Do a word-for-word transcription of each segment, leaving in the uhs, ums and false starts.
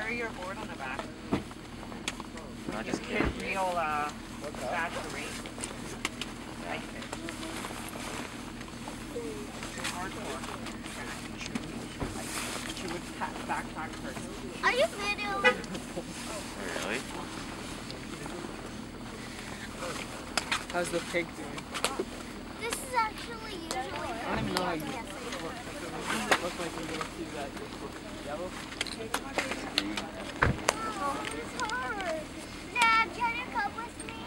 carry your board on the back. No, just Kid real uh, battery. Right. Hardcore. She would backpack first. Are you videoing? Really? How's the pig doing? This is actually usually. I don't even know how you Yes, look. It looks like when you see that yellow. oh, it's hard. Dad, can you come with me?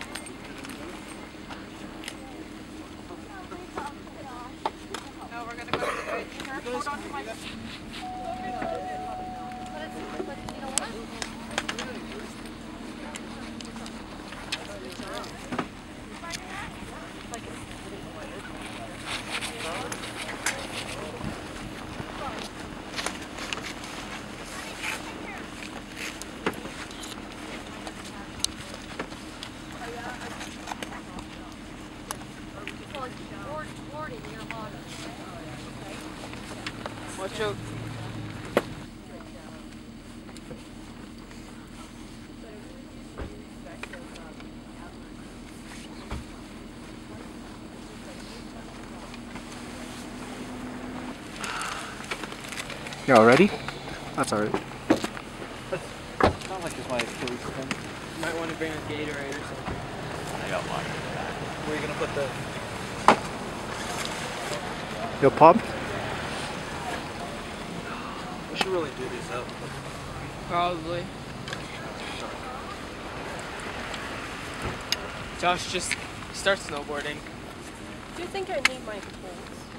No, we're gonna go to the edge. Hold on to my. Watch out. Y'all ready? That's alright. It's not like it's my Achilles tendon. You might want to bring a Gatorade or something. I got one. Where are you going to put the... Yo, Pop? We should really do these up. Probably. Josh, just start snowboarding. Do you think I need my poles?